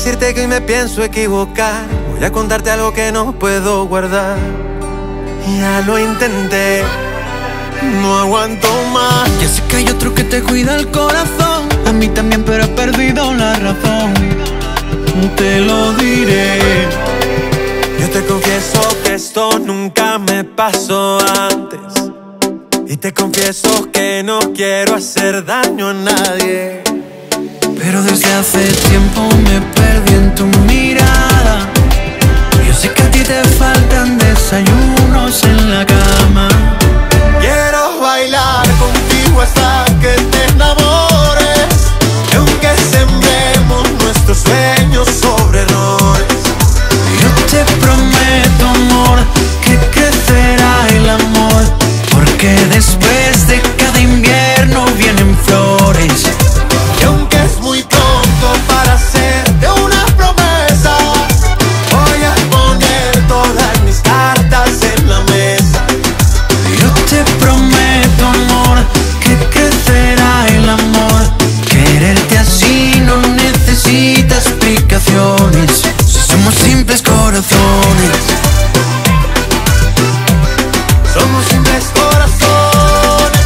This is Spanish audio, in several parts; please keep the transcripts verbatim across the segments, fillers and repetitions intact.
decirte que hoy me pienso equivocar. Voy a contarte algo que no puedo guardar. Ya lo intenté, no aguanto más. Ya sé que hay otro que te cuida el corazón, a mí también, pero he perdido la razón. Te lo diré. Yo te confieso que esto nunca me pasó antes, y te confieso que no quiero hacer daño a nadie. Pero desde hace tiempo me perdí en tu mirada. Yo sé que a ti te faltan desayunos en la cama. Quiero bailar contigo hasta que te enamores, y aunque sembremos nuestros sueños sobre errores, yo te prometo, amor, que crecerá el amor, porque después de cada invierno vienen flores. y aunque es muy pronto para hacerte una promesa, voy a poner todas mis cartas en la mesa. Yo te prometo, amor, que crecerá el amor. Quererte así no necesita explicaciones, si somos simples corazones. Somos simples corazones.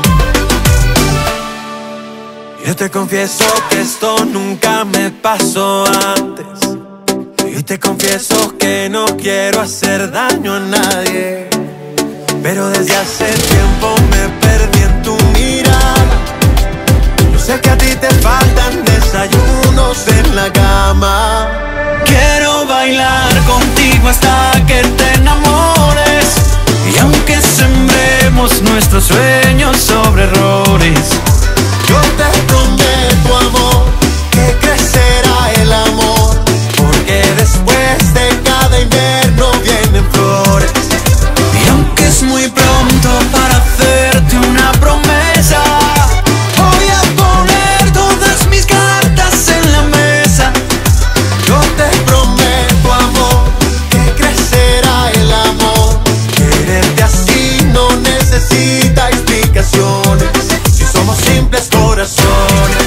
Yo te confieso que esto nunca me pasó antes, y te confieso que no quiero hacer daño a nadie. Pero desde hace tiempo me perdí en tu mirada. Yo sé que a ti te faltan desayunos en la cama. Quiero bailar contigo hasta que te enamores, y aunque sembremos nuestros sueños sobre errores, yo te prometo, amor, que crecerá el amor, porque después de cada invierno vienen flores. y aunque es muy pronto para hacerte una promesa, voy a poner todas mis cartas en la mesa. Yo te prometo, amor, que crecerá el amor. Quererte así no necesita explicaciones, si somos simples corazones.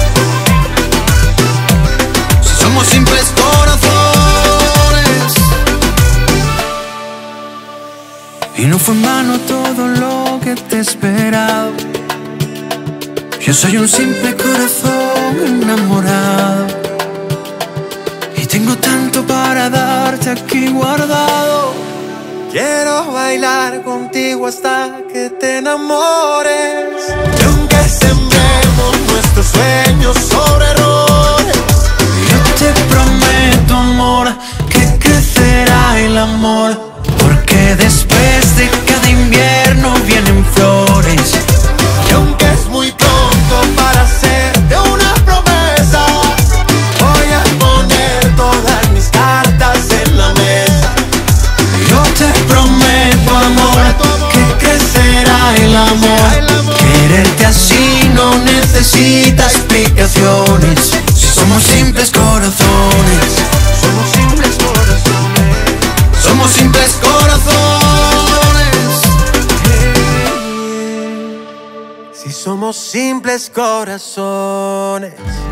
Si somos simples corazones. Y no fue en vano todo lo que te he esperado. Yo soy un simple corazón enamorado, y tengo tanto para darte aquí guardado. Quiero bailar contigo hasta que te enamores, y aunque sembremos nuestros sueños sobre errores, Yo te prometo, amor, que crecerá el amor, porque después de cada invierno vienen flores. y aunque es muy pronto para hacerte una promesa, voy a poner todas mis cartas en la mesa. Yo te prometo, amor, que crecerá el amor. Quererte así no necesita explicaciones, si somos simples corazones. Somos simples corazones. Somos simples corazones. Si somos simples corazones.